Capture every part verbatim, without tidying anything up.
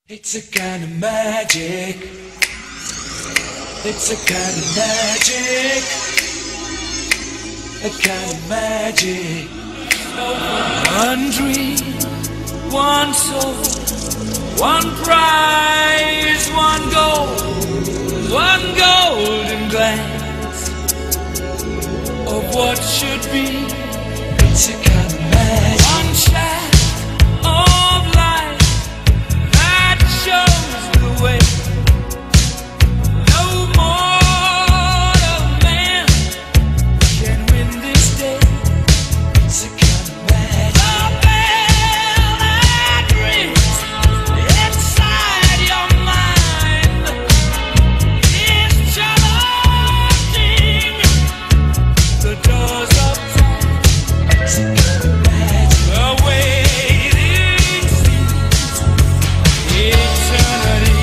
It's a kind of magic. It's a kind of magic. A kind of magic. One dream, one soul, one prize, one goal, one golden glance of what should be. It's a kind of magic. One shot of light that shows the way. No mortal man can win this day. It's a kind of magic. The bell that rings inside your mind is challenging the doors of time. It's a kind of magic. The waiting seems eternity.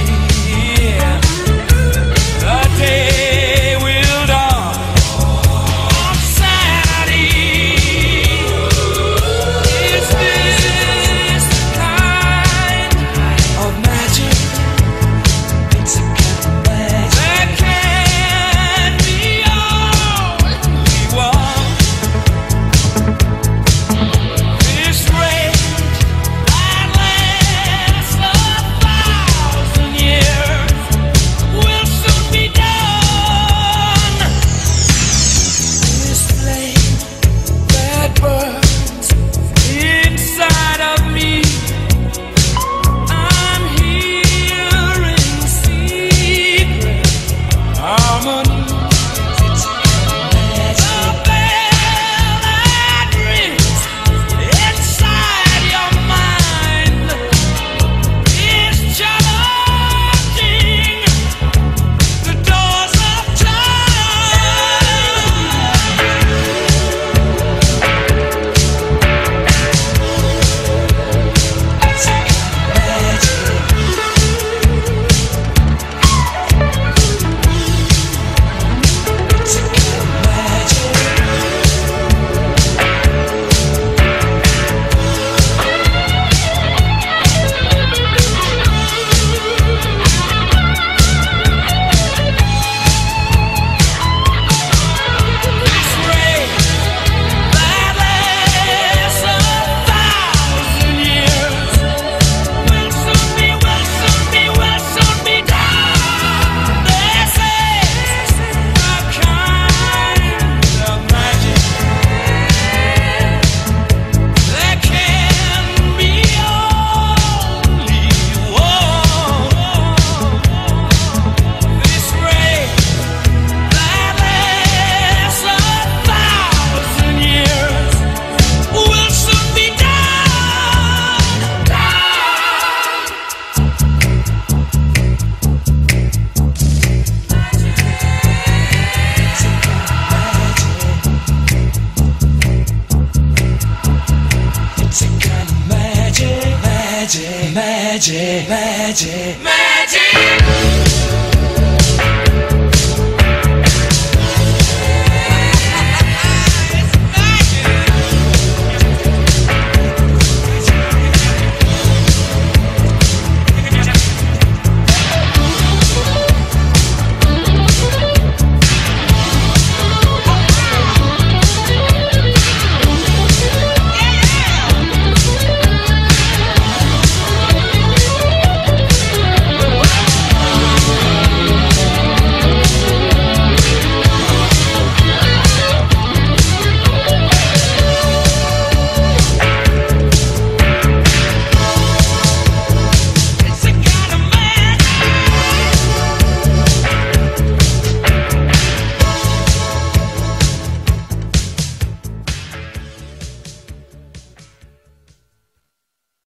The day will dawn on Saturday. Is this the kind of magic? It's a kind of magic. There can be only one. This rage that lasts a thousand years will soon be done. This flame that burns inside of me, I'm hearing secret harmony. It's a kind of magic. The bell that rings inside your mind is challenging the doors of time. It's a kind of magic. It's a kind of magic. This rain that lasts a thousand years will soon be, will soon be, will soon be done. This is a kind of magic. There can be only one. This rain that lasts a thousand years will soon be done. It's a kind of magic, magic, magic, magic,